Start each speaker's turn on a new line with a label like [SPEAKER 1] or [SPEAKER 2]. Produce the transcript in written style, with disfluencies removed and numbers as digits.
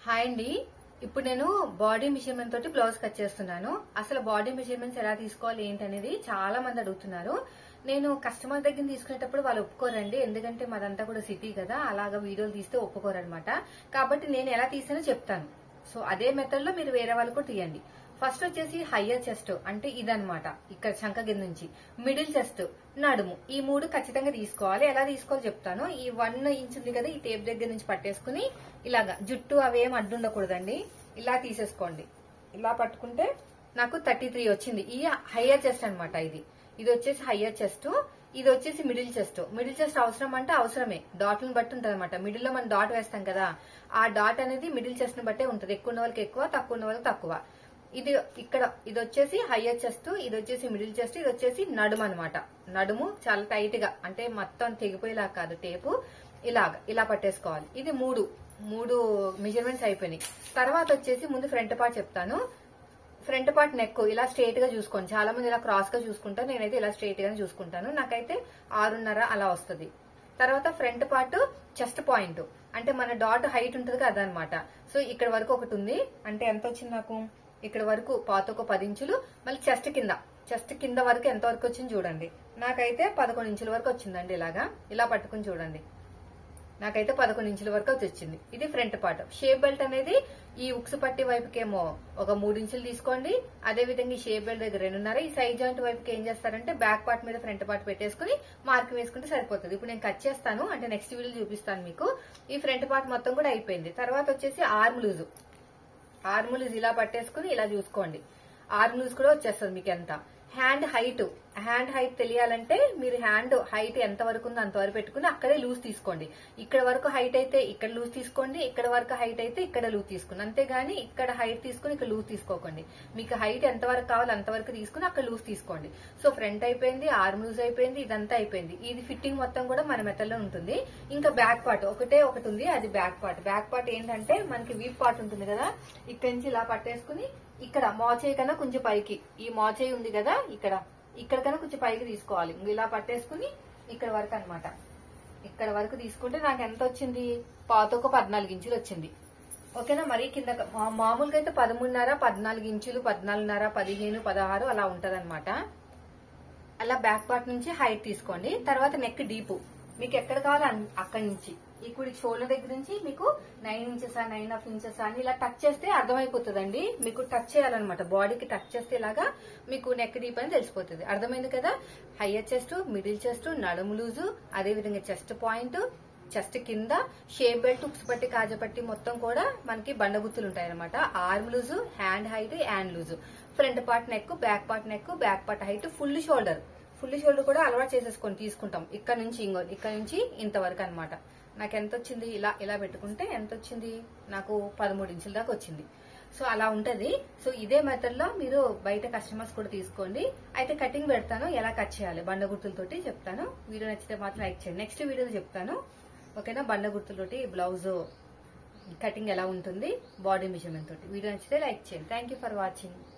[SPEAKER 1] Hi అండి. ఇప్పుడు నేను బాడీ మెజర్మెంట్ తోటి బ్లౌజ్ కట్ చేస్తున్నాను. అసలు బాడీ మెజర్మెంట్స్ ఎలా తీసుకోవాలి ఏంటనేది చాలా మంది అడుగుతున్నారు. నేను కస్టమర్ దగ్గర తీసుకునేటప్పుడు వాళ్ళు ఒప్పుకోరండి, ఎందుకంటే మాదంతా కూడా సిటీ కదా, అలాగా వీడియోలు తీస్తే ఒప్పుకోరనమాట. కాబట్టి నేను ఎలా తీసానో చెప్తాను. సో అదే మెథడ్ లో మీరు వేరే వాళ్ళు కూడా తీయండి. ఫస్ట్ వచ్చేసి హయ్యర్ చెస్ట్ అంటే ఇదనమాట, ఇక్కడ చంక కింద నుంచి మిడిల్ చెస్ట్, నడుము, ఈ మూడు ఖచ్చితంగా తీసుకోవాలి. ఎలా తీసుకోవాలో చెప్తాను. ఈ 1 ఇంచ్ ఉంది కదా, ఈ టేప్ దగ్గర నుంచి పట్టేసుకుని ఇలాగా జుట్టు అవేం అడ్డుండకూడదండి, ఇలా తీసేసుకోండి. ఇలా పట్టుకుంటే నాకు 33 వచ్చింది. ఈ హయ్యర్ చెస్ట్ అనమాట. ఇది వచ్చేసి హయ్యర్ చెస్ట్, ఇది వచ్చేసి మిడిల్ చెస్ట్. మిడిల్ చెస్ట్ అవసరం అంటే అవసరమే, డాట్లను బట్టి ఉంటది అనమాట. మిడిల్ లో మనం డాట్ వేస్తాం కదా, ఆ డాట్ అనేది మిడిల్ చెస్ట్ ని బట్టే ఉంటది. ఎక్కువ ఉన్న వాళ్ళకి ఎక్కువ, తక్కువ ఉన్న వాళ్ళకి తక్కువ. ఇది వచ్చేసి హయ్యర్ చెస్ట్, ఇది వచ్చేసి మిడిల్ చెస్ట్, ఇది వచ్చేసి నడుము అనమాట. నడుము చాలా టైట్ గా, అంటే మొత్తం తెగిపోయేలా కాదు, టేపు ఇలా పట్టేసుకోవాలి. ఇది మూడు మెజర్మెంట్స్ అయిపోయినాయి. తర్వాత వచ్చేసి ముందు ఫ్రంట్ పార్ట్ చెప్తాను. ఫ్రంట్ పార్ట్ నెక్ ఇలా స్ట్రైట్ గా చూసుకోండి. చాలా మంది ఇలా క్రాస్ గా చూసుకుంటారు, నేనైతే ఇలా స్ట్రైట్ గానే చూసుకుంటాను. నాకైతే 6.5 అలా వస్తుంది. తర్వాత ఫ్రంట్ పార్ట్ చెస్ట్ పాయింట్, అంటే మన డాట్ హైట్ ఉంటుంది కదా అదనమాట. సో ఇక్కడ వరకు ఒకటి ఉంది, అంటే ఎంత వచ్చింది నాకు, ఇక్కడ వరకు పాత 10 ఇంచులు. మళ్ళీ చెస్ట్ కింద వరకు ఎంత వరకు వచ్చింది చూడండి. నాకైతే 11 ఇంచుల వరకు వచ్చిందండి. ఇలా పట్టుకుని చూడండి, నాకైతే 11 ఇంచుల వరకు వచ్చింది. ఇది ఫ్రంట్ పార్ట్. షేప్ బెల్ట్ అనేది ఈ ఉక్సు పట్టి వైపుకేమో ఒక 3 ఇంచులు తీసుకోండి. అదే విధంగా ఈ షేప్ బెల్ట్ దగ్గర 2.5. ఈ సైడ్ జాయింట్ వైపుకి ఏం చేస్తారంటే బ్యాక్ పార్ట్ మీద ఫ్రంట్ పార్ట్ పెట్టేసుకుని మార్కింగ్ వేసుకుంటే సరిపోతుంది. ఇప్పుడు నేను కట్ చేస్తాను, అంటే నెక్స్ట్ వీడియో చూపిస్తాను మీకు. ఈ ఫ్రంట్ పార్ట్ మొత్తం కూడా అయిపోయింది. తర్వాత వచ్చేసి ఆర్మ్ లూజ్ ఇలా పట్టేసుకుని ఇలా చూసుకోండి. ఆర్మ్ లూజ్ కూడా వచ్చేస్తుంది మీకు ఎంత. హ్యాండ్ హైట్ తెలియాలంటే మీరు హ్యాండ్ హైట్ ఎంత వరకు ఉందో అంతవరకు పెట్టుకుని అక్కడే లూజ్ తీసుకోండి. ఇక్కడ వరకు హైట్ అయితే ఇక్కడ లూజ్ తీసుకోండి, ఇక్కడ వరకు హైట్ అయితే ఇక్కడ లూజ్ తీసుకోండి. అంతేగాని ఇక్కడ హైట్ తీసుకుని ఇక్కడ లూజ్ తీసుకోకండి. మీకు హైట్ ఎంత వరకు కావాలో అంతవరకు తీసుకుని అక్కడ లూజ్ తీసుకోండి. సో ఫ్రంట్ అయిపోయింది, ఆర్మ్ లూజ్ అయిపోయింది, ఇదంతా అయిపోయింది. ఇది ఫిట్టింగ్ మొత్తం కూడా మన మెథడ్లో ఉంటుంది. ఇంకా బ్యాక్ పార్ట్ ఒకటి ఉంది, అది బ్యాక్ పార్ట్ ఏంటంటే మనకి వీప్ పార్ట్ ఉంటుంది కదా, ఇక్కడ నుంచి ఇలా పట్టేసుకుని ఇక్కడ మోచేయి కన్నా కొంచెం పైకి, ఈ మోచేయి ఉంది కదా ఇక్కడ కన్నా కొంచెం పైకి తీసుకోవాలి. ఇలా పట్టేసుకుని ఇక్కడ వరకు అనమాట. ఇక్కడ వరకు తీసుకుంటే నాకు ఎంత వచ్చింది, పాత 14 ఇంచులు వచ్చింది. ఓకేనా. మరి కింద మామూలుగా అయితే 13.5, 14 ఇంచులు, 14.5, 15, 16 అలా ఉంటది అనమాట. అలా బ్యాక్ పార్ట్ నుంచి హైట్ తీసుకోండి. తర్వాత నెక్ డీప్ మీకు ఎక్కడ కావాలో అక్కడి నుంచి ఇప్పుడు షోల్డర్ దగ్గర నుంచి మీకు 9 ఇంచెస్ 9.5 ఇంచెస్ అని ఇలా టచ్ చేస్తే అర్థమైపోతుందండి. మీకు టచ్ చేయాలన్నమాట, బాడీకి టచ్ చేస్తే ఇలాగా మీకు నెక్ డీప్ అని తెలిసిపోతుంది. అర్థమైంది కదా. హయ్యర్ చెస్ట్, మిడిల్ చెస్ట్, నడుము లూజు, అదే విధంగా చెస్ట్ పాయింట్, చెస్ట్ కింద షేప్ బెల్ట్, ఉక్స్ పట్టి, కాజపట్టి మొత్తం కూడా మనకి బండగుత్తులు ఉంటాయి అనమాట. Arm loose, hand height, hand loose, front part neck, back part height, full shoulder కూడా అలవాటు చేసేసుకొని తీసుకుంటాం. ఇక్కడ నుంచి ఇంతవరకు అనమాట. నాకు ఎంత వచ్చింది, ఇలా పెట్టుకుంటే ఎంత వచ్చింది, నాకు 13 ఇంచుల దాకా వచ్చింది. సో అలా ఉంటది. సో ఇదే మెథడ్ లో మీరు బయట కస్టమర్స్ కూడా తీసుకోండి. అయితే కటింగ్ పెడతాను, ఎలా కట్ చేయాలి బండ గుర్తులతోటి చెప్తాను. వీడియో నచ్చితే మాత్రం లైక్ చేయండి. నెక్స్ట్ వీడియోలో చెప్తాను. ఓకేనా. బండ గుర్తులతోటి బ్లౌజ్ కటింగ్ ఎలా ఉంటుంది బాడీ మెజర్మెంట్ తోటి. వీడియో నచ్చితే లైక్ చేయండి. Thank for watching.